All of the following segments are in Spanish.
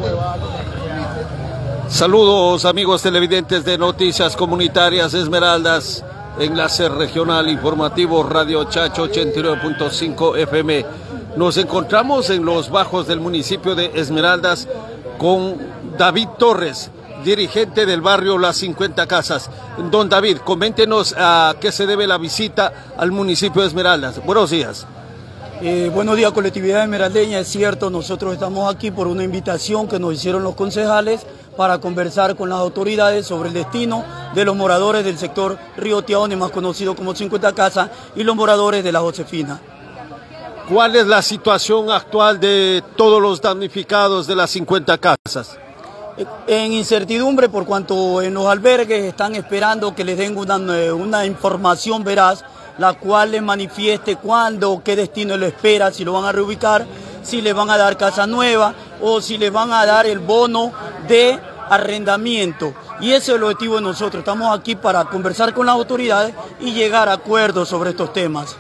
Saludos amigos televidentes de Noticias Comunitarias Esmeraldas, enlace regional informativo Radio Chacho 89.5 FM. Nos encontramos en los bajos del municipio de Esmeraldas con David Torres, dirigente del barrio Las 50 Casas. Don David, coméntenos a qué se debe la visita al municipio de Esmeraldas. Buenos días. Buenos días, colectividad esmeraldeña. Es cierto, nosotros estamos aquí por una invitación que nos hicieron los concejales para conversar con las autoridades sobre el destino de los moradores del sector Río Tiaone, más conocido como 50 Casas, y los moradores de la Josefina. ¿Cuál es la situación actual de todos los damnificados de las 50 casas? En incertidumbre, por cuanto en los albergues están esperando que les den una información veraz, la cual les manifieste cuándo, qué destino le espera, si lo van a reubicar, si le van a dar casa nueva o si le van a dar el bono de arrendamiento. Y ese es el objetivo de nosotros. Estamos aquí para conversar con las autoridades y llegar a acuerdos sobre estos temas.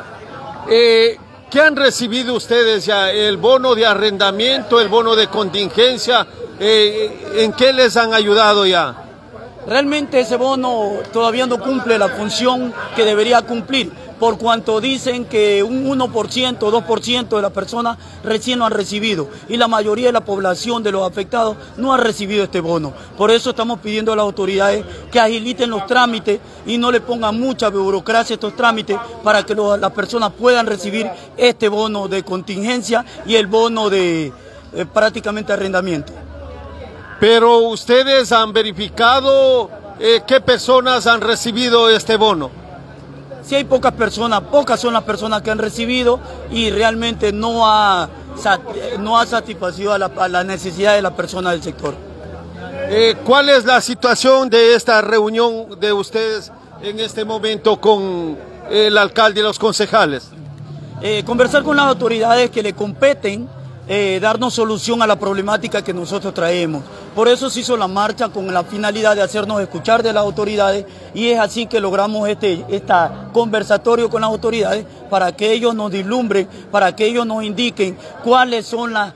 ¿Qué han recibido ustedes ya? ¿El bono de arrendamiento, el bono de contingencia? ¿En qué les han ayudado ya? Realmente ese bono todavía no cumple la función que debería cumplir, por cuanto dicen que un 1%, 2% de las personas recién lo han recibido y la mayoría de la población de los afectados no ha recibido este bono. Por eso estamos pidiendo a las autoridades que agiliten los trámites y no le pongan mucha burocracia a estos trámites para que las personas puedan recibir este bono de contingencia y el bono de prácticamente arrendamiento. Pero ustedes han verificado qué personas han recibido este bono. Sí, hay pocas personas, pocas son las personas que han recibido y realmente no ha satisfacido a la necesidad de las personas del sector. ¿Cuál es la situación de esta reunión de ustedes en este momento con el alcalde y los concejales? Conversar con las autoridades que le competen, darnos solución a la problemática que nosotros traemos. Por eso se hizo la marcha con la finalidad de hacernos escuchar de las autoridades y es así que logramos este conversatorio con las autoridades para que ellos nos vislumbren, para que ellos nos indiquen cuál es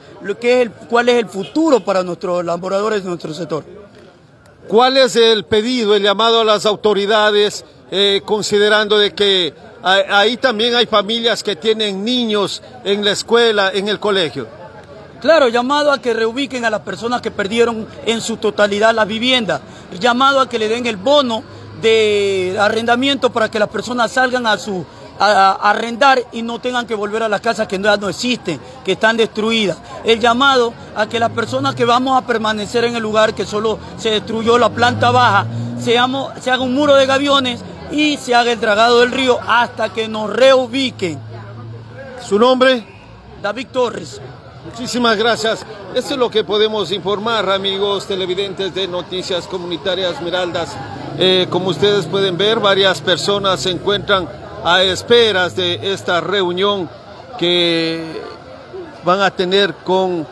el futuro para nuestros laboradores de nuestro sector. ¿Cuál es el pedido, el llamado a las autoridades, considerando de que ahí también hay familias que tienen niños en la escuela, en el colegio? Claro, llamado a que reubiquen a las personas que perdieron en su totalidad la vivienda, llamado a que le den el bono de arrendamiento para que las personas salgan a arrendar y no tengan que volver a las casas que ya no existen, que están destruidas. El llamado a que las personas que vamos a permanecer en el lugar que solo se destruyó la planta baja, se haga un muro de gaviones y se haga el dragado del río hasta que nos reubiquen. ¿Su nombre? David Torres. Muchísimas gracias. Esto es lo que podemos informar, amigos televidentes de Noticias Comunitarias Esmeraldas. Como ustedes pueden ver, varias personas se encuentran a esperas de esta reunión que van a tener con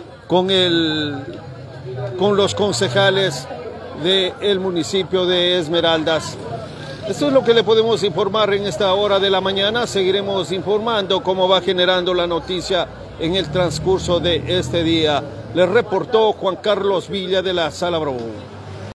los concejales del municipio de Esmeraldas. Esto es lo que le podemos informar en esta hora de la mañana. Seguiremos informando cómo va generando la noticia en el transcurso de este día. Les reportó Juan Carlos Villa de la Sala Bravo.